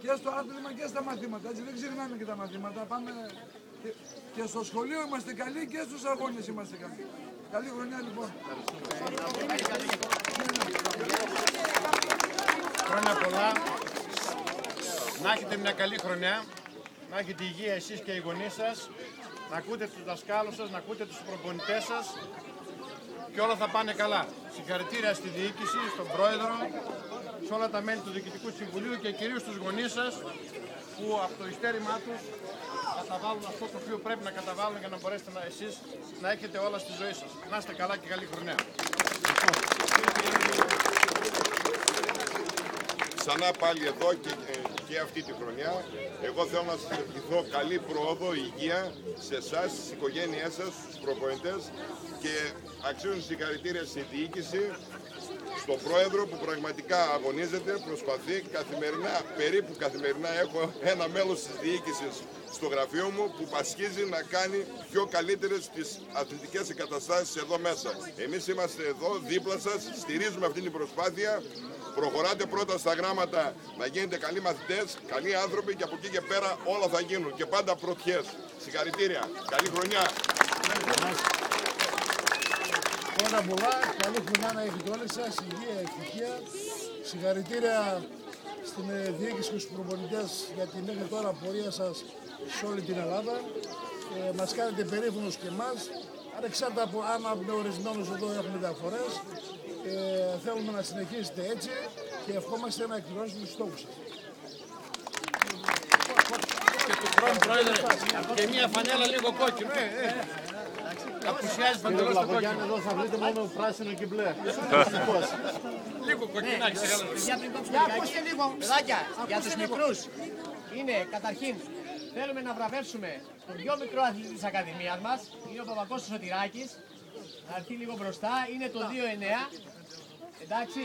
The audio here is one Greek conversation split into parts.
και στο άθλημα και στα μαθήματα. Έτσι δεν ξεχνάμε και τα μαθήματα. Πάμε και στο σχολείο είμαστε καλοί και στους αγώνες είμαστε καλοί. Καλή χρονιά λοιπόν. Χρόνια πολλά. Να έχετε μια καλή χρονιά. Να έχετε υγεία εσείς και οι γονείς σας. Να ακούτε τους δασκάλους σας, να ακούτε τους προπονητές σας. Και όλα θα πάνε καλά. Συγχαρητήρια στη διοίκηση, στον πρόεδρο, σε όλα τα μέλη του Διοικητικού Συμβουλίου και κυρίως στους γονείς σας που από το ειστέρημά τους καταβάλουν αυτό το οποίο πρέπει να καταβάλουν για να μπορέσετε εσείς να έχετε όλα στη ζωή σας. Να είστε καλά και καλή χρονιά. Ξανά πάλι εδώ και αυτή τη χρονιά. Εγώ θέλω να σας ευχηθώ καλή πρόοδο, υγεία σε εσάς, στις οικογένειές σας, στους προπονητές και αξίζουν συγχαρητήρια στη διοίκηση, στον πρόεδρο που πραγματικά αγωνίζεται, προσπαθεί καθημερινά, περίπου καθημερινά έχω ένα μέλος της διοίκησης στο γραφείο μου που πασχίζει να κάνει πιο καλύτερες τις αθλητικές εγκαταστάσεις εδώ μέσα. Εμείς είμαστε εδώ δίπλα σας, στηρίζουμε αυτή την προσπάθεια. Προχωράτε πρώτα στα γράμματα να γίνετε καλοί μαθητές, καλοί άνθρωποι και από εκεί και πέρα όλα θα γίνουν και πάντα πρωτιές. Συγχαρητήρια. Καλή χρονιά. Χρόνια πολλά, καλή χρονιά να έχετε όλοι σας, υγεία, ευτυχία. Συγχαρητήρια στην διοίκηση και στους προπονητές για την μέχρι τώρα πορεία σας σε όλη την Ελλάδα. Μας κάνετε περήφανος και εμάς, ανεξάρτητα από αν ορισμένους εδώ έχουμε διαφορές. Θέλουμε να συνεχίσετε έτσι και ευχόμαστε να εκπληρώσετε τους στόχους σας. Και του χρόνου, πρόεδρε, και μια φανέλα λίγο κόκκινο. Απουσιάζει παντελώς το κόκκινο. Εδώ θα βρείτε μόνο πράσινο και μπλε. Λίγο κοκκινάκι σε γάλα. Για ακούστε λίγο, παιδάκια, για τους μικρούς. Είναι καταρχήν, θέλουμε να βραβεύσουμε τον πιο μικρό αθλητή της Ακαδημίας μας. Είναι ο Παπακώστας Σωτηράκης. Να έρθει λίγο μπροστά, είναι το 2-9. Εντάξει.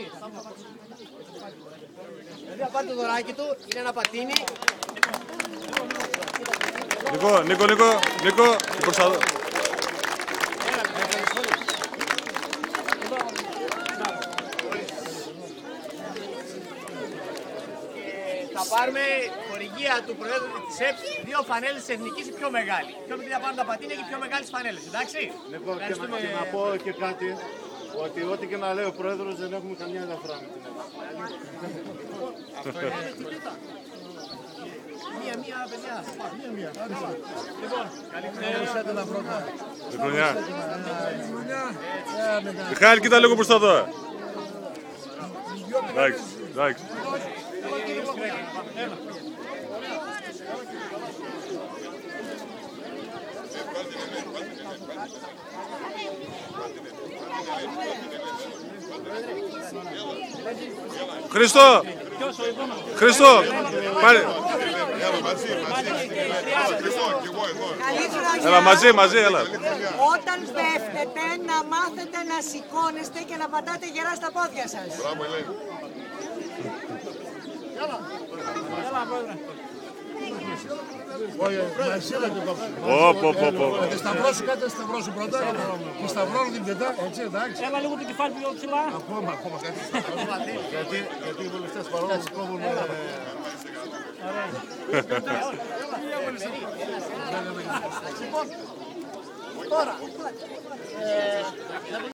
Δηλαδή θα πάρει το δωράκι του, είναι ένα πατίνι. Νίκο, μπροστά. Θα πάρουμε χορηγία του Προέδρου της ΕΠ 2 φανέλες της Εθνικής, η πιο μεγάλη. Πιο μικρή θα πάρουν τα πατίνια και οι πιο μεγάλες φανέλες, εντάξει. Νίκο, και να πω και κάτι, ότι ό,τι και να λέει ο Πρόεδρος δεν έχουμε καμιά ελαφρά με την Μία, παιδιά. Μία. Λοιπόν, καλή Χρονιά. Μιχάλη, κοίτα λίγο μπροστά εδώ. Εντάξει. Χριστό, πάλι. Έλα, μαζί, έλα. Όταν πέφτετε, να μάθετε να σηκώνεστε και να πατάτε γερά στα πόδια σας. Μπράβο, Ελένη. Έλα, πρόεδρε. Μαζί να το κόψουμε. Πω. Σταυρώσου, κάτι σταυρώσου πρώτα. Και σταυρώνω την πετά, έτσι εντάξει. Έλα λίγο το κεφάλι πιο ψηλά. Ακόμα κάτι σταυρώνω. Γιατί οι βουλευτές παρόλο που κόβουν... Τώρα.